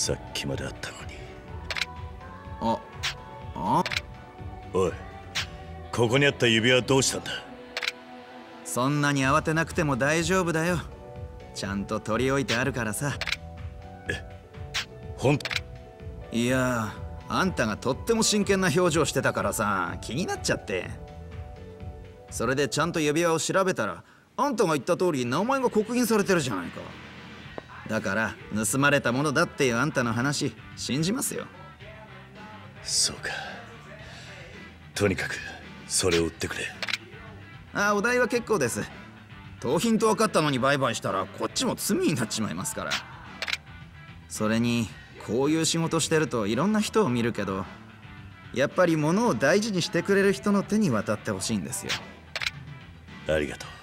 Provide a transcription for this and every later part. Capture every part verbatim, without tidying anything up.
さっきまであったのに。 ああおい、ここにあった指輪はどうしたんだ？ そんなに慌てなくても大丈夫だよ。ちゃんと取り置いてあるからさ。 え、ほんと？ いや、あんたがとっても真剣な表情してたからさ、気になっちゃって。それでちゃんと指輪を調べたら、あんたが言った通り名前が刻印されてるじゃないか。だから盗まれたものだっていうあんたの話信じますよ。 そうか。とにかくそれを売ってくれ。 ああ、お代は結構です。盗品と分かったのに売買したらこっちも罪になっちまいますから。それにこういう仕事してるといろんな人を見るけど、やっぱり物を大事にしてくれる人の手に渡ってほしいんですよ。 ありがとう。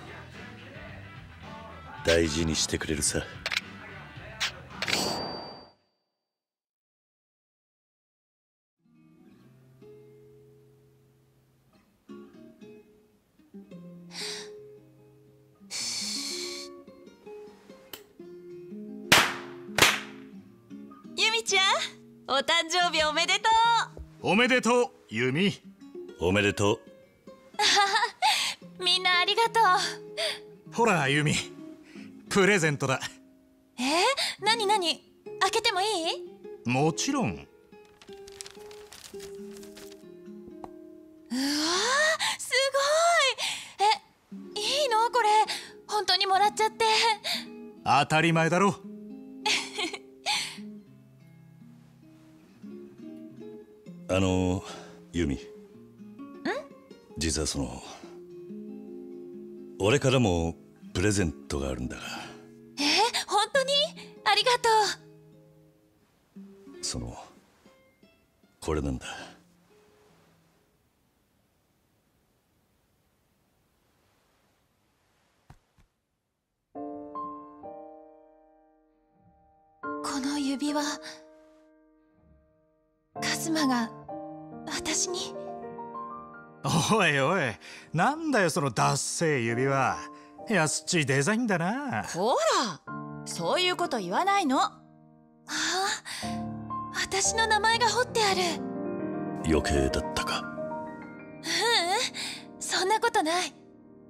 大事にしてくれるさ。 ユミちゃん、お誕生日おめでとう。おめでとう、ユミ。 おめでとう。 みんなありがとう。 ほらユミ、プレゼントだ。 えー、なになに？開けてもいい？ もちろん。 うわー、すごい。え、いいのこれ？本当にもらっちゃって。 当たり前だろ。 あのユミ、ん？実はその俺からもプレゼントがあるんだが。 えー、本当に？ありがとう。そのこれなんだ。 この指輪、カズマが私に。 おいおい、なんだよそのダッセー指輪。安っちいデザインだな。 ほら、そういうこと言わないの。ああ、私の名前が彫ってある。 余計だったか。 ううん、そんなことない。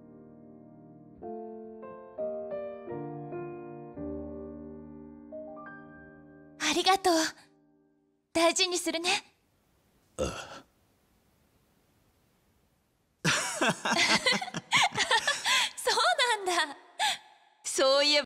ありがとう。大事にするね。 ああ。 そうなんだ。そういえば